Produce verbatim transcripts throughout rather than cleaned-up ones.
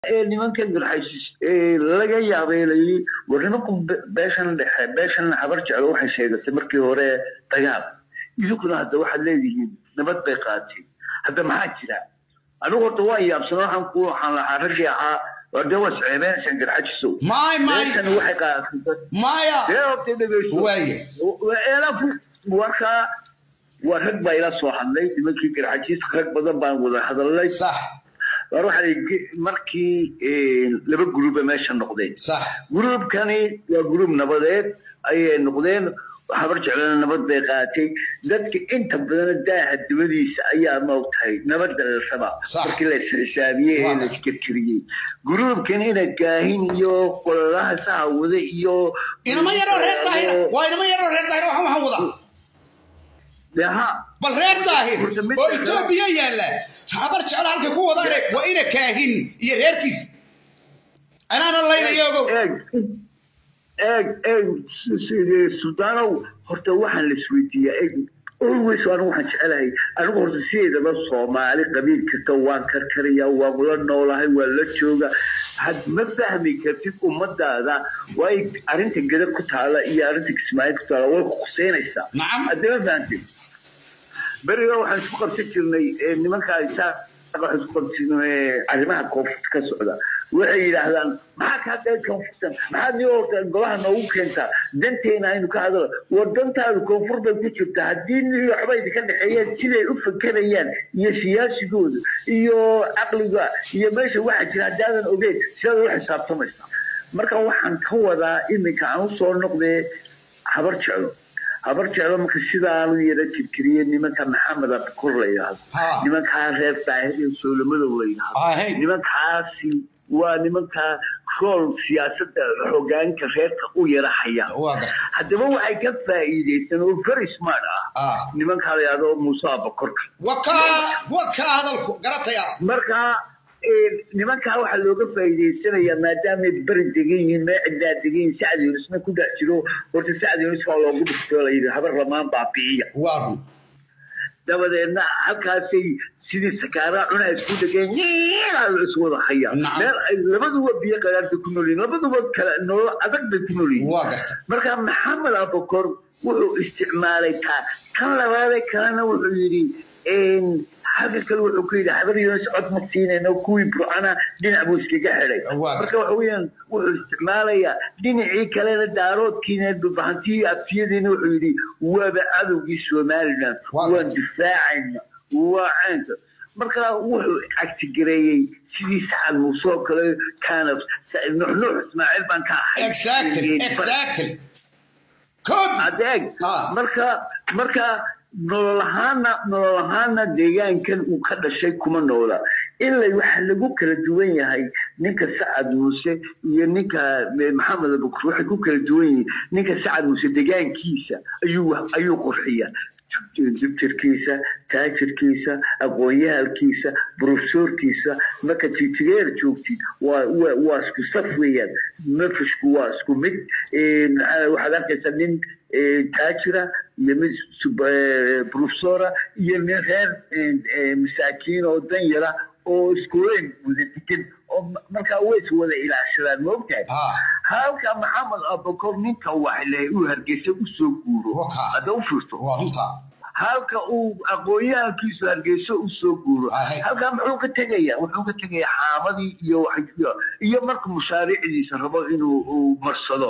nimanka garxaysis ee laga yaabay warnimanku beeshan dhexe beeshan habar jecel waxay sheegatay markii hore dagaal idukuna hadda waxa leeyihiin nabad bay qaatay hadda maxaa jira anigu horta waa yaabsan waxaan ku waxaan la aragay ahaa wada wasceebeen san garxajiso maay maay tan waxay qaatay maaya ee horta dhageyso waaye eelafu warka warag bay la soo hadlay nimankii garxajis rag badan baan wada hadalay sax waxa markii laba group meesha noqdeen sax group kani waa group nabadeed ay noqdeen habar jecel nabad bay qaatay dadka inta badan daaha dibadiisa ayaa moogtay nabad dalsaba markii la xisaabiye la fikiriyay group kani ina gaahin iyo qoladaha saawada iyo inama yaro reer daahir waa inama yaro reer daahir waxaan waxaan wada yaha bal reer daahir oo Itoobiya yaala habar jecel halka ku wadaan waa ina kaahin iyo reerkiis ana la leeyahay eeg eeg Suudano horta waxaan la isweydiiyay eeg always waan waxaan jecelahay anigu horta sideedaba Soomaali qabiil kasta waan karkariya waan la noolahay waan la jooga had ma fahmi kartid ummadaada way arinta gada ku taala iyo arinta Kismaayo ku taala way quseynaysaa hadaba fahantin bariga waxaan isku qabsan jirnay nimanka ay saa waxaan isku qabsanay arrimaha koonfurta ka socda waxay yiraahdaan maxaa ka tahay koonfurta maxaa niyo golaha noogu keenta danteena aynu ka hadlo wadantaadu koonfurta ku jirta hadii niyo waxba idinka dhaxeeyeen siday u fakarayaan iyo siyaasigooda iyo aqliga iyo meesha waxa jira hadaan ogeey sida wax xisaabtamaysa marka waxaan ka wadaa imika aan soo noqday habar jecel habar jecel marka sidaan yara jirkiriyay nimanka Maxamed Abdul Rayaad nimanka reer Daahir iyo Soolamada weeyaan nimankaasi waa nimanka kool siyaasadda hoggaanka reerka u yara haya hadaba waxay ka faa'iideystaan oo very smart ah nimanka laado Muuse Abakor waka waka hadalku garataya marka nimanka waxa looga faa'iideysanayaa maadaama bari degayiin ma cidaa degayiin Saad Yunus ku dhaxjiro horta Saad Yunus waa loogu dhigtay habar ramaan baabiiya waa dabadeedna halkaasay sidii sakaara cuna isku dhageen isku wada haya meel ay labaduba biyo qaraarta ku noolin labaduba kala nool adag bay ku noolin marka Maxamed Abakor wuxuu isticmaalay ka kan labaad kana wuxuu yiri in hada kale wuxuu ku yiri habar Yunus cod ma siinayno kuwii Burcana dhinac buu iskaga xidhay marka waxa weeyaan wuxuu isticmaalaya dhinacii kale daaroodkiina bahantii afiyadiina wuxuu yiri waba adowgii Soomaaliland waan difaacayna وعنده مركا وحو اكتجريي سيدي سعد موسى كله كان نحن اسماعيل بان كان اكزاكتلي اكزاكتلي كود ادق مركا مركا نولهانا نولهانا ديغان كان uu ka dhashay kuma noola ilaa waxa lagu kala duwan yahay ninka Saad Muuse iyo ninka Maxamed Abukar waxa ku kala duwan yihiin ninka Saad Muuse deegaankiisa ayuu ayuu qurxiya dibtirkiisa taajirkiisa aqoonyahalkiisa professorkiisa marka tiitigeer joogtid waa waa isku saf weeyaan mafishku waa isku mid in waxa arkaysa nin taajira iyo mid professora iyo nin reer masaakiin oo dan yara oo iskuuleen wadatiin oo marka way wada ilaashadaan moogtahay halka Maxamed Abakor ninka wax leh uu hargeysa u soo guuro hada u furto halka uu aqoonyahankiisu hargeysa u soo guuro halka muxuu ka tagayaa wuxuu ka tagayaa xaamadii iyo iyo marka mushaariiciisa rabo inuu marsado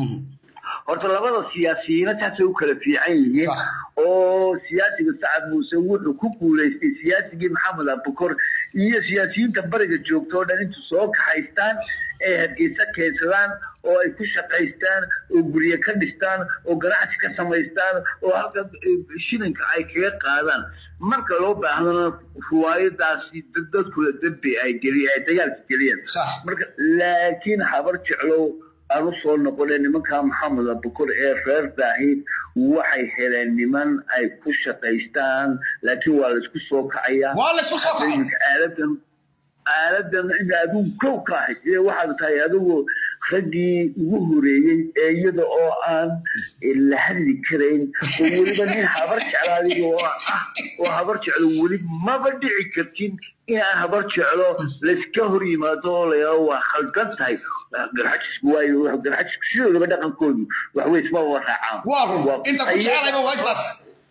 horta labada siyaasiyiin taas oo kala fiican yihiin oo siyaasiga Saad Muuse wuxuu ku guuleystay siyaasigii Maxamed Abakor iyo siyaasiyiinta bariga joogto dhan intu soo kaxaystaan ee hargeysa keensadaan oo ay ku shaqaystaan oo guriga ka dhistaan oo ganacsi ka samaystaan oo halka shilinka ay kaga qaadaan marka loo baahdana ruwaayadaasi dadku dambi ay galiyay dagaal galiyeen marka laakiin habar jeclo aanu soo noqday nimanka Maxamed Abakor ee reer Daahir waxay heleen niman ay ku shaqaystaan laakiin waa la isku soo kacaya waa la isku soo kacaya aaladan aaladan in aadu koow ka ah waxa tahay adigu raggii ugu horeeyey ee iyada oo aan la hadli karayn oo weliba nin habar jeclaadiga oo ah oo habar jeclo weli maba dhici kartin inaan habar jeclo layska hor yimaado oo layaa waa khaldan tahay garxajisku waayo garxajisku sidoodaba dhaqankoodu wax weys ma waraacaan waa inta ku jeclayba waa intaas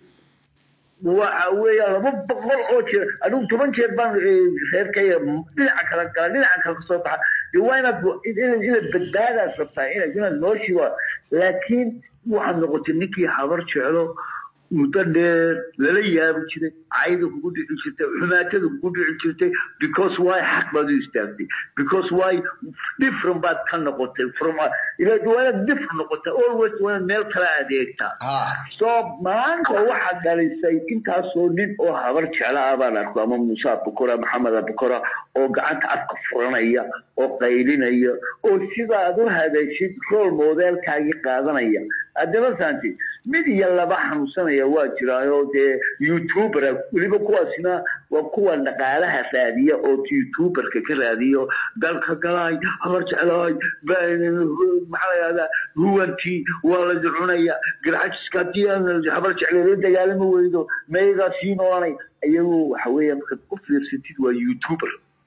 waxa weeya laba boqol oo jeer adigu toban jeer baan reerkaya dhinaca kala kala dhinaca kala kasoo baxa diwaana ina badbaada sabta ina ina nooshi waa laakiin waxaan noqotay ninkii habar jeclo muddo dheer lala yaabi jiray cayda kugu dhici jirtay xumaatada kugu dhici jirtay because why xaq baad u istaagtay because why different baad ka noqotay from ila duwana different noqotay always when meel kala adeegta so maanta waxa dhalisay intaasoo nin oo habar jeclaa baan arko ama Musa Bukura Maxamed Bukura oo gacanta afka furanaya oo qaylinaya oo sidaad u hadashid role modelkaagi qaadanaya adaba saanti mid yalaba xanuunsanaya waa jiraayo de youtuber waliba kuwaasina waa kuwa dhaqaalaha raadiya oo youtuberka ka raadiyo dalka galay habar jeclaay maxaa huwanti waa la ducunaya garxajka diyan habar jeclaay dagaalama weydo meeyda siinoonay ayagu waxa weeye marka ku fiirsatid waa youtuber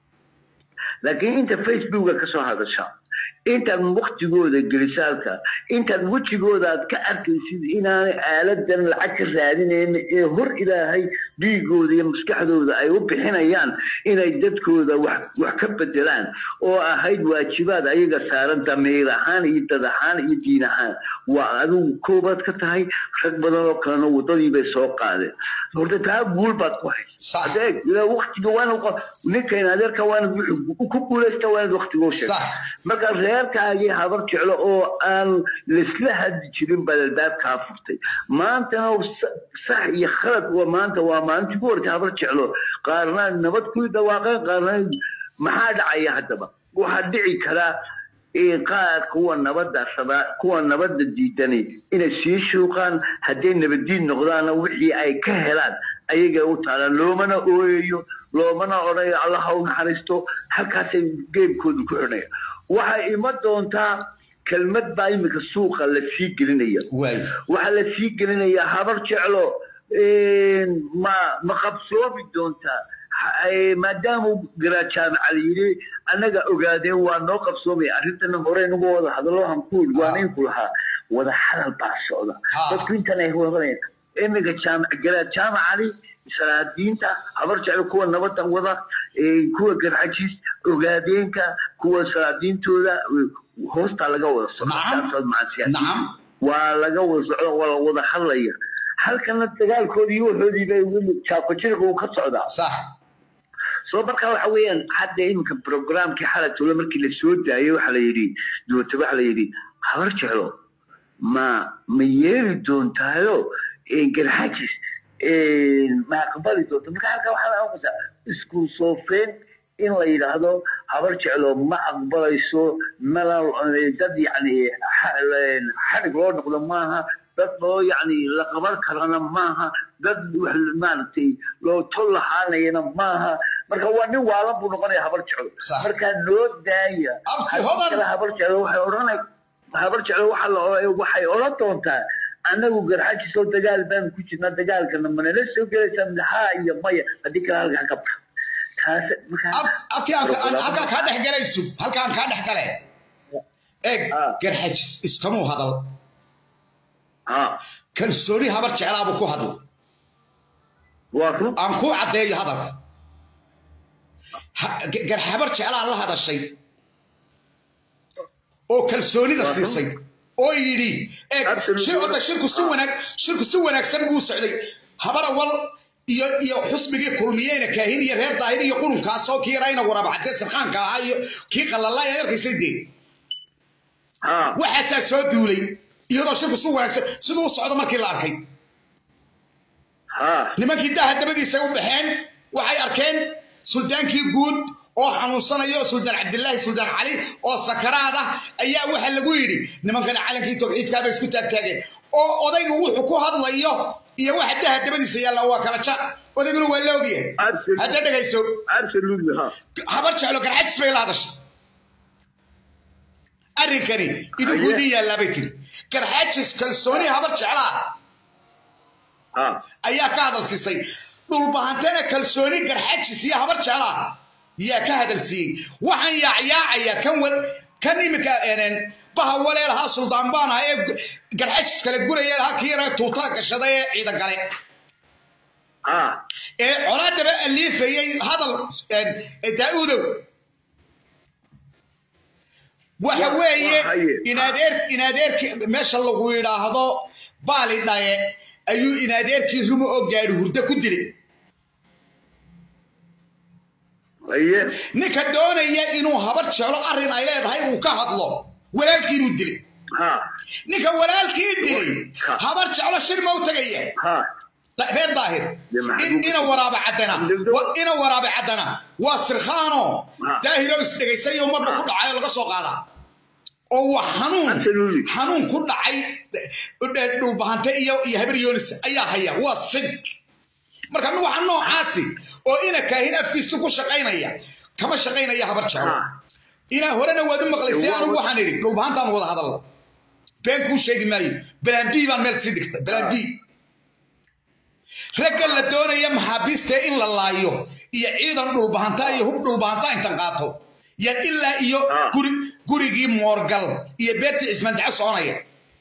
laakiin inta facebook ka soo hadasha inta waqtigooda gelisaalka inta wajigooda aad ka arkaysid inaan aaladan lacag ka raadineen ee hor ilaahay dhiigooda iyo maskaxdooda ay u bixinayaan inay dadkooda wax wax ka bedelaan oo ahayd waajibaad ayaga saaran dameer ahaan iyo dad ahaan iyo diin ahaan waa adigu koobad ka tahay rag badan oo kalena wadadii bay soo qaadeen horta taa guul baad ku haysaa adeeg ilaa waqtiga waan ninkan adeerka waan ku guulaysta waan waqtiga sheegay marka reerkaagii habar jeclo oo aan lisla hadli jirin balbaabka furtay maanta sax iyo khalad waa maanta waa maanta ku horta habar jeclo qaarna nabad ku dhawaaqay qaarna maxaa dhacaya hadaba waxa dhici kara ee qaar kuwa nabadda sabaa kuwa nabadda diidani inay sii shuuqaan haddii nabadiin noqdaan wixii ay ka helaan ayaga u taala loomana ooyo loomana oray Allah u naxariisto halkaas ay geebkoodu ku xunay waxa ima doontaa kelmad baa imika suuqa la sii gelinaya waxa la sii gelinaya habar jeclo ee ma ma qabsoobi doontaa maadaama garaajaan caliiri anaga ogaadeen waa noo qabsoomay arintana hore nagu wada hadalo hankuul waa in kulaha wada hadal baa socda dadku intan ay wadaan imika jaamac garaajaan cali salaadiinta habar jeclo kuwa nabadan wada ee kuwa garxajis ogaadeenka kuwa salaadiintooda hoosta laga wada socdo nacam waa laga wada socdo wala wada hadlaya halkana dagaalkoodii wuxuudii bay wili jaaqojirku ka socdaa sax soo marka waxa weeyaan hadda imka programkii xalatooda markii la soo daayay waxa la yiri doonta waxa la yiri habar jeclo ma ma yeeri doontaayo ee garxajis ee ma qabali doonto marka halka waxa la ogaadaa isku soofeen in la yiraahdo habar jeclo ma aqbalayso mala dad yani xarig loo noqdo maaha dad loo yani la qaban karana maaha dad maartay loo tolahaanayna maaha marka waa nin waalan buu noqonaya habar jeclo marka loo daaya habar jeclo waxay oranay habar jeclo waxa la waxay oran doontaa anagu garxaji soo dagaal baan ku jirnaa dagaalkana manala soo galaysaa maxaa iyo maya hadii kala halka ka baxo taas marka halka ka dhex galayso halkaan ka dhex galay eeg garxaji iskama hadal ha kalsooni habar jeclaabo ku hadal waa aan ku cadeeyo hadal gar habar jeclaa la hadashay oo kalsoonida siisay oo yiri eeg shirku shirku si wanaag shirku si wanaagsan buu socday habar wal iyo iyo xusbigii kulmiyeena kaahin iyo reer daahir iyo qulunkaas oo kiirayna warab cadde sarxaanka ah iyo kii qalalay yarkiisay deey ha waxa soo duulay iyadoo shirku si wanaagsan sidoo socdo markii la arkay ha nimankii daaha dabadiisa u baxeen waxay arkeen suldaankii guud oo xanuunsanayo suldaan Cabdullaahi suldaan Cali oo sakaraada ayaa waxa lagu yiri nimankan calankii tawxiidka bay isku taagtaageen oo odaygu wuxuu ku hadlayo iyo waxa daaha dabadiisa yaala waa kala jaad odayguna waa loogiye hadda dhagayso absolutely ha habar jeclo garxajis bay la hadashay arrinkani idinku idin yaallaa bay tiri garxaajis kalsooni habar jeclaa ayaa ka hadal siisay dhulbahantana kalsooni garxaajis iyo habar jeclaa yaa ka hadal siiyey waxaan yaacyaacaya kan wal kan imika eeneen baha waleelaha suldaan baan ahay garxaajis kale guraya laha kiira tuuta gashaday ee ciidan gale ah ee colaadaba aliifayay hadal daaudow waxa weeye inaadeer inaadeerki meesha lagu yiraahdo baali dhaye ayuu inaadeerkii rumo oo gaari hurda ku dilay aye ninka doonaya inuu habar jeclo arrin ay leedahay uu ka hadlo walaalkii inuu dilay ha ninka walaalkii dilay habar jeclo shir ma u tagaya ha reer daahir ina waraaba cadana ina waraaba cadana waa sirkhano daahiro isdagaysay oo marba ku dhacay laga soo qaada oo wax xanuun xanuun ku dhacay dhulbahante iyo iyo habar yoonis ayaa haya waa sig marka anu waxa noocaasi oo ina kaahin afkiisu ku shaqaynaya kama shaqaynaya habar jeclo ina horena waad u maqlaysay anu waxaan idhi dhulbahantaan wada hadal been ku sheegi maayo balan bi baan meel sii dhigtay balan bi ragga la doonaya maxaabiista in la laayo iyo ciidan dhulbahanta iyo hub dhulbahanta intan qaato yan ilaa iyo guri gurigii moorgal iyo beertii cismaan daca soconaya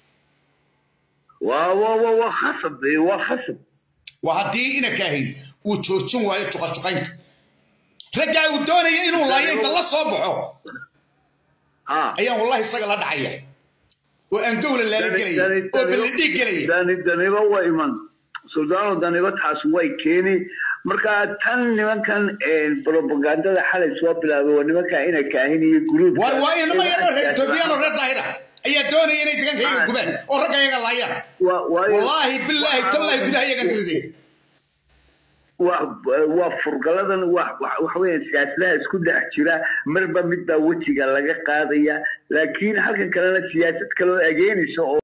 waa waa waa khasab waa khasab waa haddii ina kaahin uu joojin waayo juqajuqaynta ragga uu doonaya inuu laayo inta la soo baxo ayaan wallahi isaga la dhacaya oo aan gowla laala gelaya oo balidhiig gelaya dani daniba waa iman سودان ودانيبا تاس way keeni marka tan nimankan ee propagandada xalay soo bilaabay waa nimanka inay kaahiniyo group war waa inama yaro reer Toobiyano reer Daahira ayaa doonaya inay deegaanka gubaan oo rag ayaga laayaan wallahi billahi tallahi billahi ayaga gridey waa furgaladan wax weyn siyaasadaha isku dhex jira marba midba wajiga laga qaadaya laakiin halkan kalena siyaasad kale oo ageynayso